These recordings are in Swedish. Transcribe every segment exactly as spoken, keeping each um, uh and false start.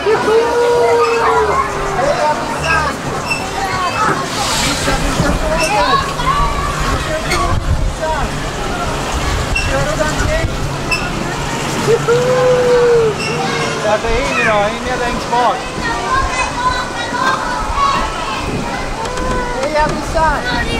Därför in idag, in i längst bak. Hej, jag missar!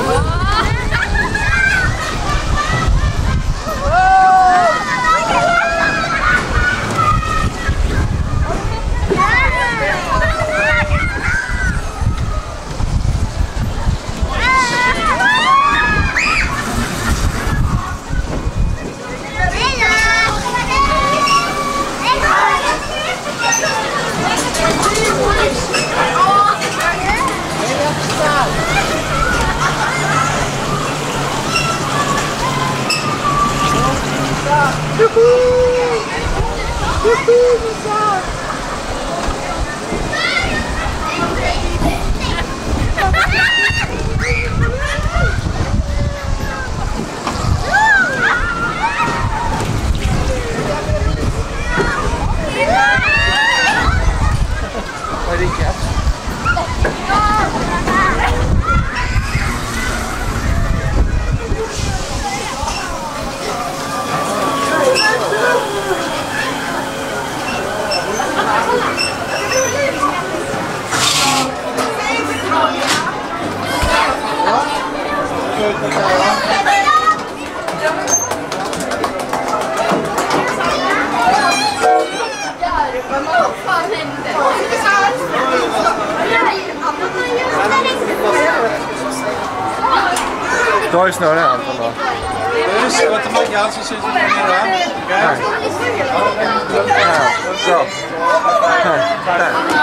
Du har ju snöre här Anton då. Du ser att man kan så syns det mer. Okej. Bra. Här. Där.